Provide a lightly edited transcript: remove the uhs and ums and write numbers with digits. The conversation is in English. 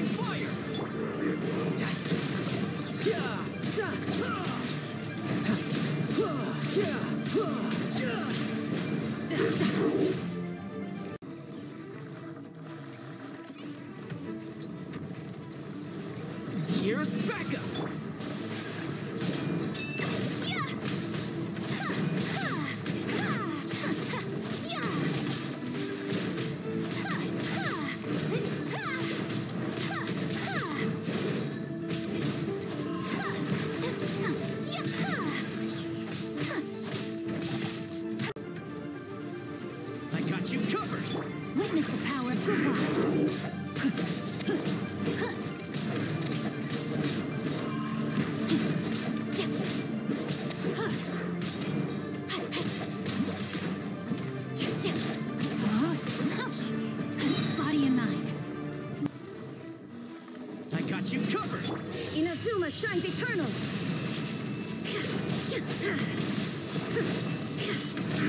fire! Here's backup! I got you covered! Witness the power of goodbye. Body and mind. I got you covered! Inazuma shines eternal.